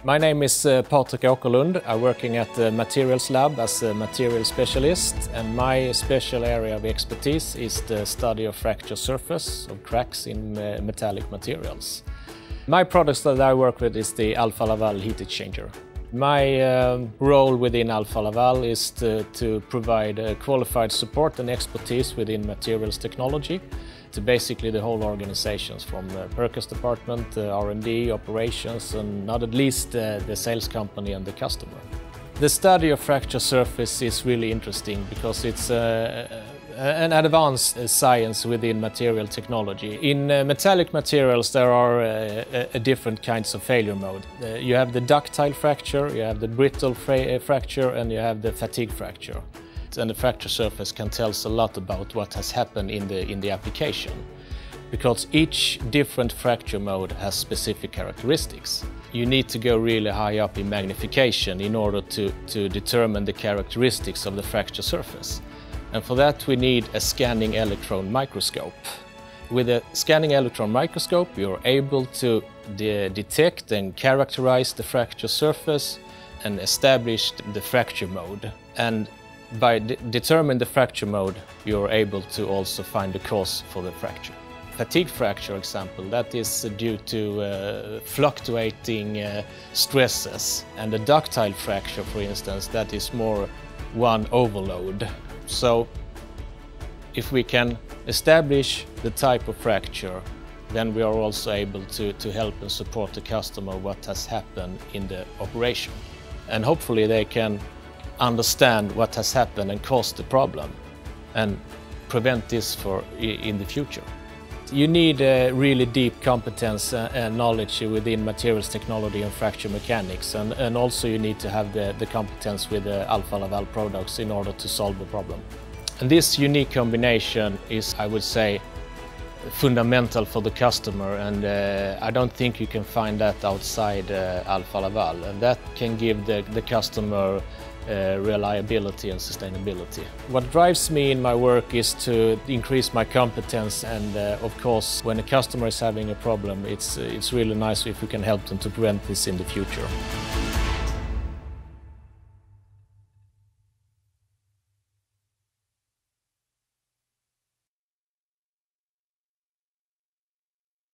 My name is Patrik Åkerlund. I'm working at the Materials Lab as a material specialist, and my special area of expertise is the study of fracture surface of cracks in metallic materials. My products that I work with is the Alfa Laval heat exchanger. My role within Alfa Laval is to provide qualified support and expertise within materials technology to basically the whole organizations, from the purchase department, R&D, operations, and not at least the sales company and the customer. The study of fracture surface is really interesting because it's an advanced science within material technology. In metallic materials there are different kinds of failure mode. You have the ductile fracture, you have the brittle fracture, and you have the fatigue fracture. And the fracture surface can tell us a lot about what has happened in the application, because each different fracture mode has specific characteristics. You need to go really high up in magnification in order to determine the characteristics of the fracture surface. And for that we need a scanning electron microscope. With a scanning electron microscope you're able to detect and characterize the fracture surface and establish the fracture mode. And by determining the fracture mode, you're able to also find the cause for the fracture. Fatigue fracture example, that is due to fluctuating stresses. And the ductile fracture, for instance, that is more one overload. So if we can establish the type of fracture, then we are also able to help and support the customer what has happened in the operation. And hopefully they can understand what has happened and caused the problem and prevent this in the future. You need a really deep competence and knowledge within materials technology and fracture mechanics, and also you need to have the competence with the Alfa Laval products in order to solve the problem. And this unique combination is, I would say, fundamental for the customer, and I don't think you can find that outside Alfa Laval, and that can give the customer reliability and sustainability. What drives me in my work is to increase my competence, and of course when a customer is having a problem, it's really nice if we can help them to prevent this in the future.